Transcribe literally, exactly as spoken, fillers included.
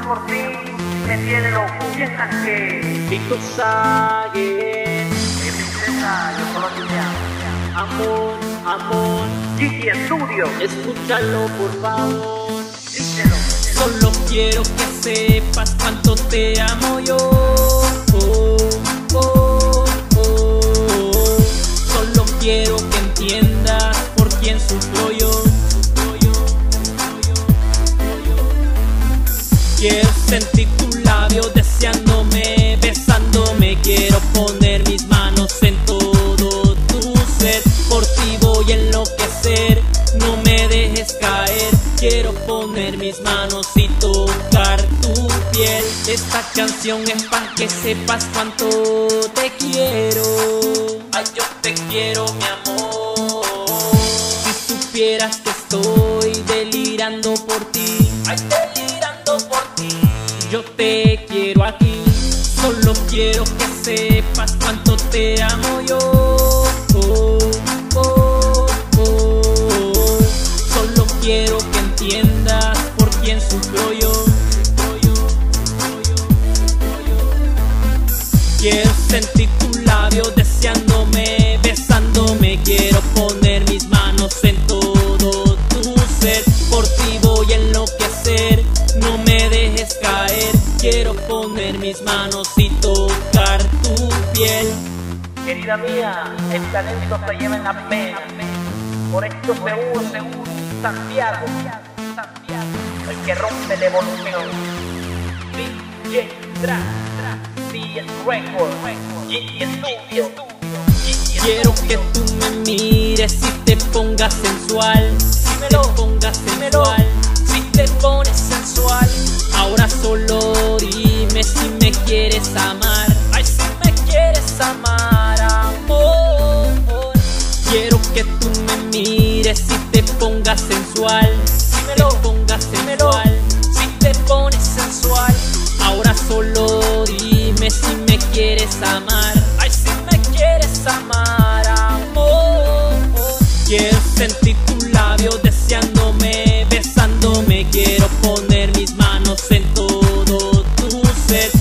por ti me tiene loco. Piensas que Víctor Sage, mi princesa, yo solo te amo. amor, amor, G T Studio, escúchalo por favor. díselo. Solo quiero que sepas cuánto te amo yo. Oh, oh, oh. Solo quiero que entiendas por quién sufro yo. Quiero sentir tu labio deseándome, besándome. Quiero poner mis manos en todo tu ser. Por ti voy a enloquecer, no me dejes caer. Quiero poner mis manos y tocar tu piel. Esta canción es para que sepas cuánto te quiero. Ay, yo te quiero, mi amor. Si supieras que estoy delirando por ti. Ay, delirando por ti. Yo te quiero a ti. Solo quiero que sepas cuánto te amo yo. Oh, oh, oh. Solo quiero que entiendas por quién sufro yo. Quiero sentir tu labio deseándome, besándome. Quiero poner mis manos en todo tu ser. Por ti voy a enloquecer, no me dejes caer. Quiero poner mis manos y tocar tu piel. Querida mía, el talento se lleva en la pena. Por esto seguro, seguro, Santiago, Santiago, el que rompe la evolución. D J Tra, D S Record, G T Studio. Quiero que tú me mires y te pongas sensual. Dímelo, te pongas dímelo. sensual. Si te pones sensual. Ahora solo dime si me quieres amar. Ay, si me quieres amar, amor. Quiero que tú me mires y te pongas sensual. Dímelo, te pongas dímelo. sensual. Si te pones sensual. Ahora solo dime si me quieres amar. Ay, si me quieres amar, amor. Quiero sentir tu labio deseándome, besándome. Quiero poner mis manos en todo tu ser.